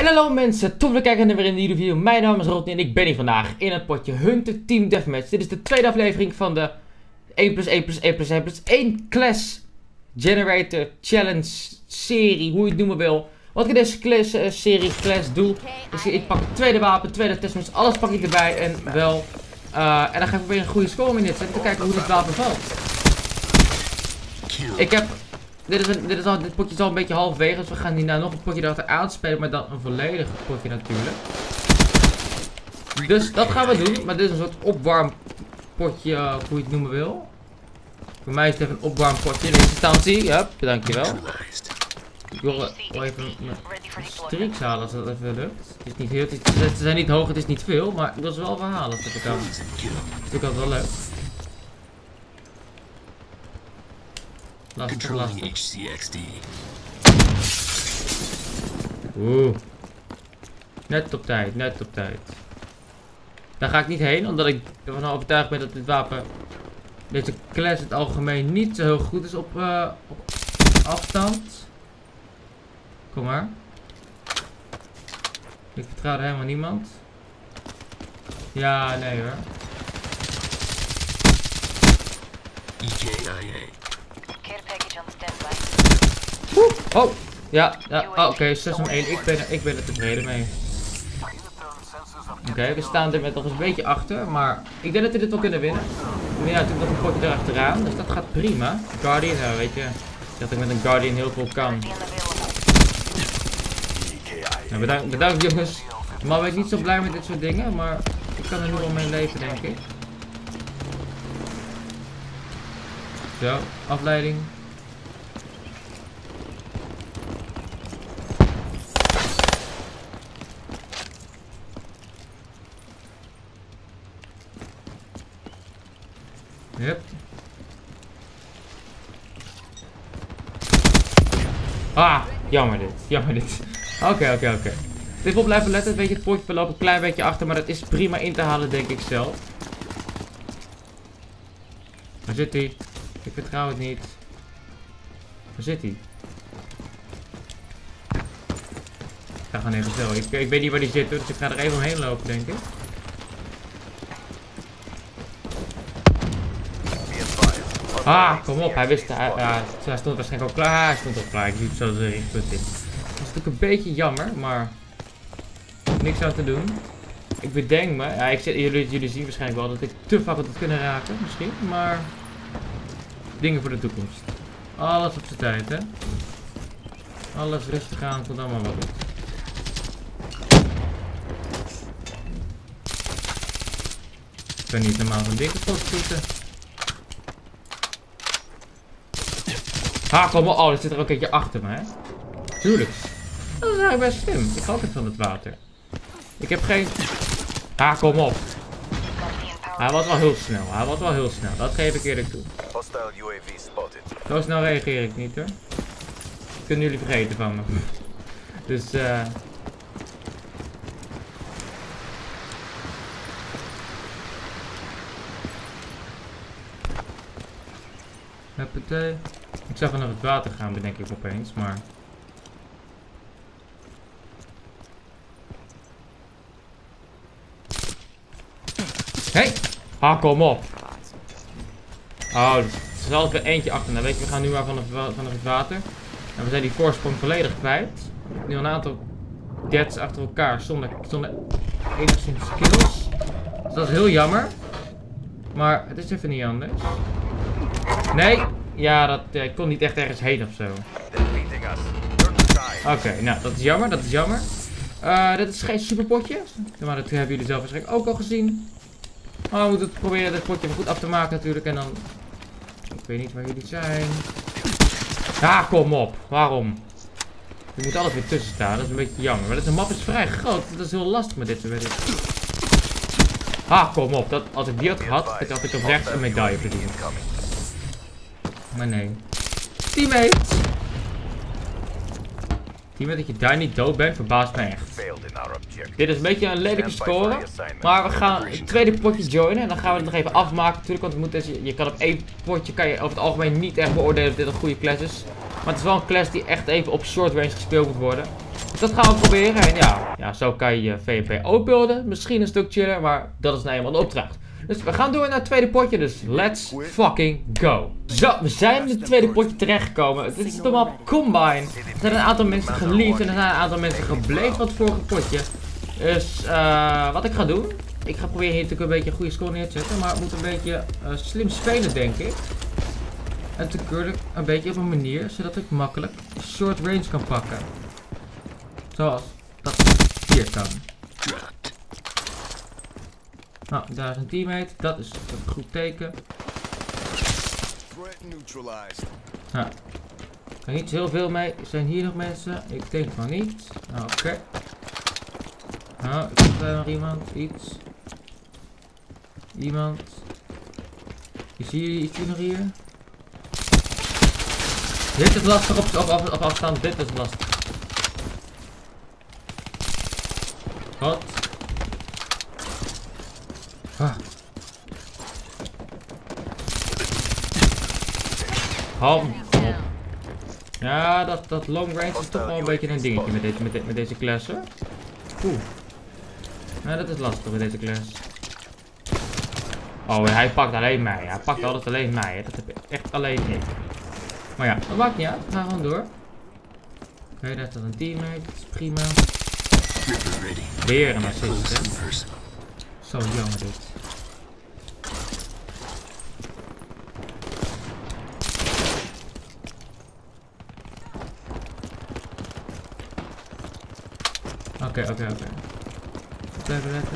En hallo mensen, tof dat kijken naar weer een nieuwe video. Mijn naam is Rodney en ik ben hier vandaag in het potje Hunter Team Deathmatch. Dit is de tweede aflevering van de 1+1+1+1+1 Class Generator Challenge serie, hoe je het noemen wil. Wat ik in deze serie Class doe, is ik pak het tweede wapen, tweede testmatch, alles pak ik erbij en wel. En dan ga ik weer een goede score in dit zetten, te kijken hoe dit wapen valt. Ik heb... Dit potje is al een beetje halverwege, dus we gaan hierna nog een potje erachteraan spelen, maar dan een volledig potje natuurlijk. Dus dat gaan we doen, maar dit is een soort opwarmpotje, hoe je het noemen wil. Voor mij is het even een opwarmpotje in eerste instantie. Ja, dankjewel. Ik wil even mijn streaks halen als dat even lukt. Het is niet veel, ze zijn niet hoog, het is niet veel, maar ik wil ze wel verhalen als dat kan. Dat is natuurlijk altijd wel leuk. Lastig. Oeh. Net op tijd, net op tijd. Daar ga ik niet heen, omdat ik ervan overtuigd ben dat dit wapen, deze class in het algemeen niet zo heel goed is op afstand. Kom maar. Ik vertrouw er helemaal niemand. Ja, nee hoor. Oh, ja, oké, 6 om 1. Ik ben er tevreden mee. Oké, we staan er met nog eens een beetje achter, maar ik denk dat we dit wel kunnen winnen. We winnen natuurlijk nog een potje erachteraan, dus dat gaat prima. Guardian, nou weet je, dat ik met een Guardian heel veel kan. Nou, bedankt jongens. Maar ben ik niet zo blij met dit soort dingen, maar ik kan er nu wel mee leven, denk ik. Zo, afleiding. Yep. Ah, jammer dit. Oké. Even op blijven letten, weet je, het potje verloopt een klein beetje achter, maar dat is prima in te halen, denk ik zelf. Waar zit hij? Ik vertrouw het niet. Waar zit hij? Ik ga gewoon even zo. Ik weet niet waar die zit, dus ik ga er even omheen lopen, denk ik. Ah, kom op, hij wist, hij stond waarschijnlijk al klaar. Hij stond al klaar, ik liep zo de richtpunt in. Dat is natuurlijk een beetje jammer, maar niks aan te doen. Ik bedenk me, ja, jullie zien waarschijnlijk wel dat ik te vaak had kunnen raken, misschien, maar dingen voor de toekomst. Alles op zijn tijd, hè. Alles rustig aan, komt allemaal wel goed. Ik ben niet normaal van dingen te schieten. Ha, kom maar. Oh, er zit er ook een keertje achter me, hè. Tuurlijk. Dat is eigenlijk best slim. Ik hou altijd van het water. Ik heb geen... Ha, kom op. Hij was wel heel snel. Dat geef ik eerlijk toe. Zo snel reageer ik niet, hoor. Dat kunnen jullie vergeten van me. Dus, Huppatee. Ik zou vanaf het water gaan, bedenk ik opeens, maar... Hey! Ah, kom op! Oh, er is altijd weer eentje achter. Nou weet je, we gaan nu maar vanaf het water. En we zijn die voorsprong volledig kwijt. Nu een aantal deaths achter elkaar, zonder enigszins skills. Dus dat is heel jammer. Maar het is even niet anders. Nee! Ja, ik kon niet echt ergens heen ofzo. Oké, nou, dat is jammer. Dit is geen superpotje. Maar dat hebben jullie zelf waarschijnlijk ook al gezien. Maar we moeten proberen dit potje goed af te maken natuurlijk. En dan... Ik weet niet waar jullie zijn. Ja, kom op. Waarom? Je moet alles weer tussen staan. Dat is een beetje jammer. Maar de map is vrij groot. Dat is heel lastig met dit. Ah, kom op. Als ik die had gehad, had ik oprecht een medaille verdiend. Maar nee. Teammate! Dat je daar niet dood bent, verbaast mij echt. Dit is een beetje een lelijke score. Maar we gaan het tweede potje joinen. En dan gaan we het nog even afmaken natuurlijk. Want we moeten je kan op één potje kan je over het algemeen niet echt beoordelen of dit een goede class is. Maar het is wel een class die echt even op short range gespeeld moet worden. dat gaan we proberen. En ja, zo kan je je VP ook builden. Misschien een stuk chiller, maar dat is nou eenmaal de opdracht. Dus we gaan door naar het tweede potje, dus let's fucking go. Zo, we zijn in het tweede potje terechtgekomen. Dit is de map Combine. Er zijn een aantal mensen geliefd en er zijn een aantal mensen gebleven van het vorige potje. Dus wat ik ga doen, ik ga proberen hier natuurlijk een beetje een goede score neer te zetten. Maar het moet een beetje slim spelen, denk ik. En natuurlijk een beetje op een manier, zodat ik makkelijk short range kan pakken. Zoals dat hier kan. Nou, daar is een teammate. Dat is een goed teken. Nou, ik kan niet heel veel mee. Zijn hier nog mensen? Ik denk van niet. Oké. Nou, ik heb nog iemand. Iets. Iemand. Is hier nog hier? Dit is lastig op afstand. Dit is lastig. Wat? Ah. Ham. Ja, dat long range is toch wel een beetje een dingetje met deze klas, hoor. Oeh. Nou, dat is lastig met deze klas. Oh, hij pakt alleen mij. Hij pakt altijd alleen mij. Dat heb ik echt alleen ik. Maar ja, dat maakt niet uit. We gaan gewoon door. Oké, daar staat een teammate. Dat is prima. Weer een assist, hè. Zo jammer dit. Oké. Even letten.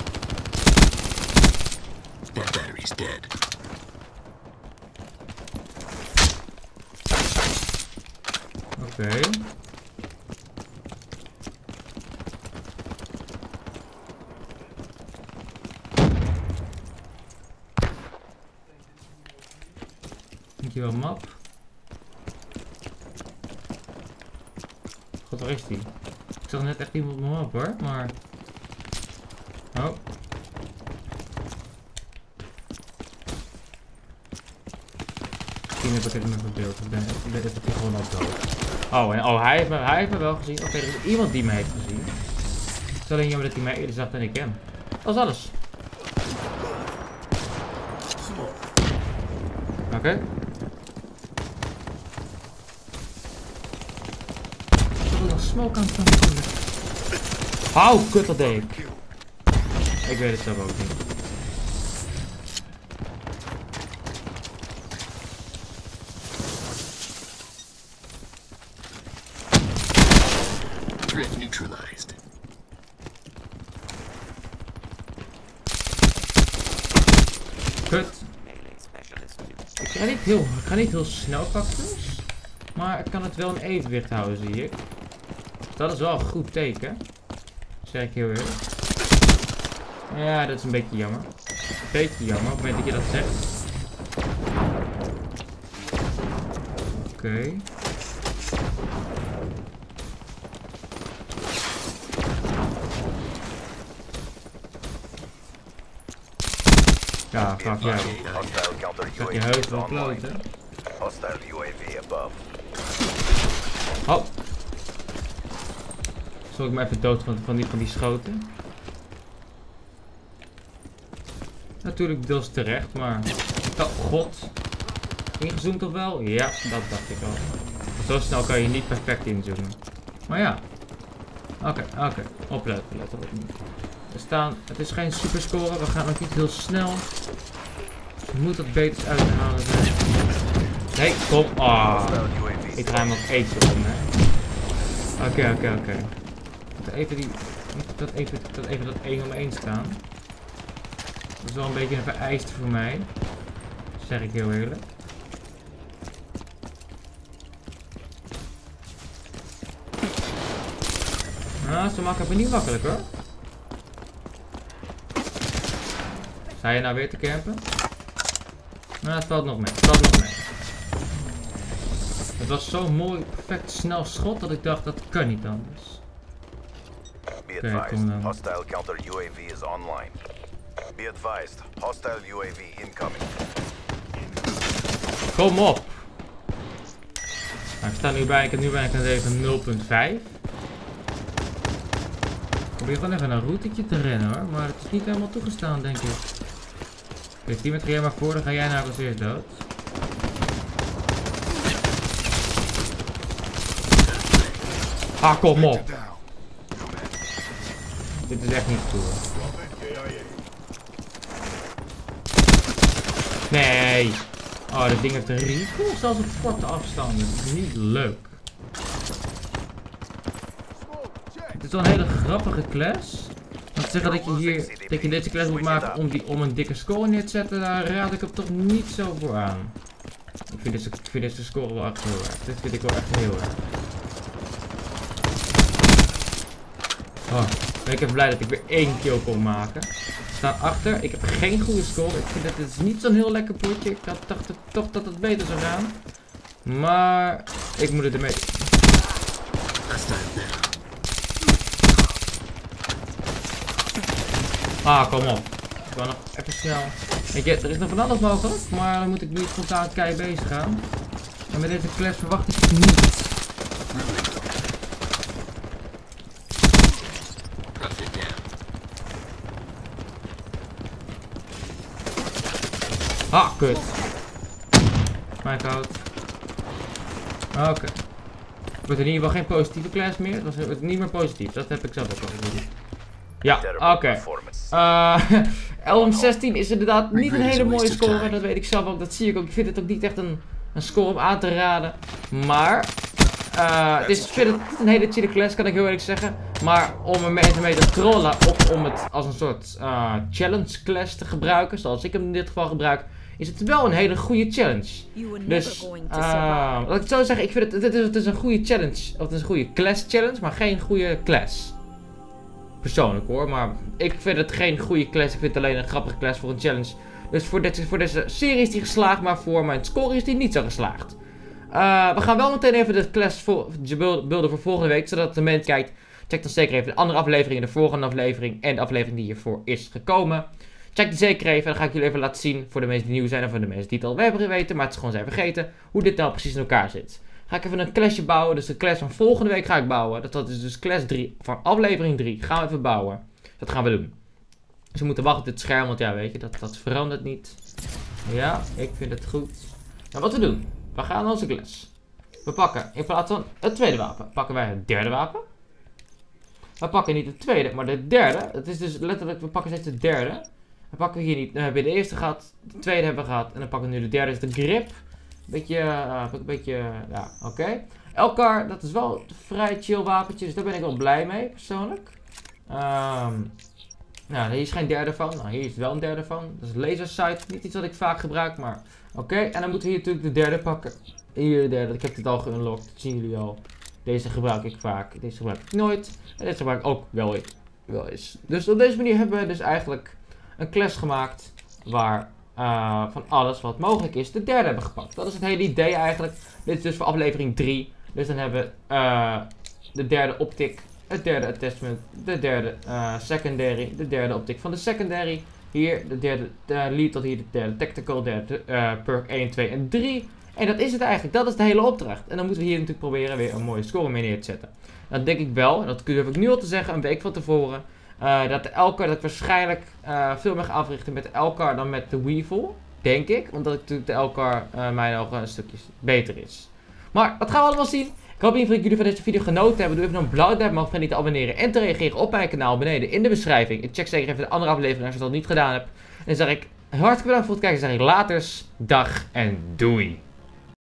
That battery's dead. Oké. Dankjewel, map. God, waar is die? Ik zag net echt iemand op mijn map, hoor, maar... Oh. Misschien heb ik het in mijn beeld. Ik ben dat hij gewoon al dood. Oh, en hij heeft me wel gezien. Oké, er is iemand die me heeft gezien. Het is alleen jammer dat hij mij eerder zag dan ik hem. Dat is alles. Oké. Smoke aan het doen. Hou, kut, dat deed ik. Ik weet het zelf ook niet. Threat neutralized. Kut. Ik ga niet heel snel cactus. Maar ik kan het wel in evenwicht houden, zie ik. Dat is wel een goed teken. Zeg ik heel eerlijk. Ja, dat is een beetje jammer. Een beetje jammer op het moment dat je dat zegt. Oké. Ja, fuck jou. Zeg je heus wel kloten. Oh. Zal ik me even dood van die schoten? Natuurlijk deels terecht, maar... Oh god. Ingezoomd of wel? Ja, dat dacht ik al. Zo snel kan je niet perfect inzoomen. Maar ja. Oké. Opletten. We staan... Het is geen superscore. We gaan ook niet heel snel. Dus je moet dat beters uit te halen zijn. Nee, kom. Ah. Ik draai hem nog eentje om, hè. Oké. Dat even 1 om 1 staan. Dat is wel een beetje een vereist voor mij. Zeg ik heel eerlijk. Nou, zo makkelijk niet makkelijk, hoor. Sta je nou weer te campen? Nou, het valt nog mee. Het was zo'n mooi, perfect snel schot dat ik dacht dat kan niet anders. Oké, kom dan. Hostile counter UAV is online. Be advised, hostile UAV incoming. Kom op! Nou, ik sta nu bij, ik heb nu bijna even 0.5. probeer gewoon even een routetje te rennen hoor, maar het is niet helemaal toegestaan denk ik. Oké, teammate, ga jij maar voor, dan ga jij nou als eerst dood. Ah, kom op. Dit is echt niet cool. Nee. Oh, dit ding heeft een recoil zelfs op korte afstanden. Dat is niet leuk. Het is wel een hele grappige class. Want te zeggen dat je deze class moet maken om een dikke score neer te zetten, daar raad ik hem toch niet zo voor aan. Ik vind deze score wel echt heel erg. Dit vind ik wel echt heel erg. Oh, ben ik even blij dat ik weer 1 kill kon maken. We staan achter. Ik heb geen goede score. Ik vind dat dit is niet zo'n heel lekker potje. Ik dacht toch dat het beter zou gaan. Maar ik moet het ermee. Ah, kom op. Ik wil nog even snel. Weet je, er is nog van alles mogelijk. Maar dan moet ik nu spontaan kei bezig gaan. En met deze class verwacht ik het niet. Ah, kut. Mijn fout. Oké. Het wordt in ieder geval geen positieve class meer. Dat is niet meer positief. Dat heb ik zelf ook al gezien. Ja, oké. 11-16 is inderdaad niet een hele mooie score. Dat weet ik zelf ook. Dat zie ik ook. Ik vind het ook niet echt een score om aan te raden. Maar ik vind het een hele chille class, kan ik heel eerlijk zeggen. Maar om er mensen mee te trollen of om het als een soort challenge class te gebruiken, zoals ik hem in dit geval gebruik, is het wel een hele goede challenge. Dus, wat ik zou zeggen, ik vind het is een goede challenge. Of het is een goede class challenge, maar geen goede class. Persoonlijk hoor, maar ik vind het geen goede class. Ik vind het alleen een grappige class voor een challenge. Dus voor deze serie is die geslaagd, maar voor mijn score is die niet zo geslaagd. We gaan wel meteen even de class beelden voor volgende week, zodat de mensen kijkt. Check dan zeker even de andere afleveringen, de volgende aflevering en de aflevering die hiervoor is gekomen. Check die zeker even, dan ga ik jullie even laten zien voor de mensen die nieuw zijn en voor de mensen die het al hebben geweten, maar het is gewoon zijn vergeten, hoe dit nou precies in elkaar zit. Ga ik even een classje bouwen, dus de class van volgende week ga ik bouwen. Dat is dus class 3, van aflevering 3, gaan we even bouwen. Dat gaan we doen. Dus we moeten wachten op dit scherm, want ja, weet je, dat verandert niet. Ja, ik vind het goed. Nou, wat we doen, we gaan naar onze class. We pakken, in plaats van het tweede wapen, pakken wij het derde wapen. We pakken niet het tweede, maar de derde. Het is dus letterlijk, we pakken steeds de derde. We pakken hier niet, dan hebben we de eerste gehad, de tweede hebben we gehad. En dan pakken we nu de derde, is de grip. Ja, oké. Elkaar, dat is wel een vrij chill wapentje, dus daar ben ik wel blij mee, persoonlijk. Nou, hier is geen derde van. Nou, hier is wel een derde van. Dat is laser sight, niet iets wat ik vaak gebruik, maar oké. En dan moeten we hier natuurlijk de derde pakken. Hier de derde, ik heb dit al geunlocked, dat zien jullie al. Deze gebruik ik vaak, deze gebruik ik nooit. En deze gebruik ik ook wel eens. Dus op deze manier hebben we dus eigenlijk een class gemaakt waar van alles wat mogelijk is de derde hebben gepakt. Dat is het hele idee eigenlijk. Dit is dus voor aflevering 3. Dus dan hebben we de derde optic, het derde attachment, de derde secondary, de derde optic van de secondary. Hier de derde lead tot hier de derde tactical, derde perk 1, 2 en 3. En dat is het eigenlijk, dat is de hele opdracht. En dan moeten we hier natuurlijk proberen weer een mooie score mee neer te zetten. Dan denk ik wel, en dat durf ik nu al te zeggen, een week van tevoren, dat de Elcar, dat ik waarschijnlijk veel meer ga africhten met de Elcar dan met de Weevil. Denk ik, omdat ik natuurlijk de Elcar mijn ogen een stukje beter is. Maar dat gaan we allemaal zien. Ik hoop in ieder geval dat jullie van deze video genoten hebben. Doe even een blauw duimpje omhoog, vergeet niet te abonneren en te reageren op mijn kanaal beneden in de beschrijving. En check zeker even de andere aflevering als je dat nog niet gedaan hebt. En dan zeg ik hartelijk bedankt voor het kijken. Dan zeg ik laters, dag en doei.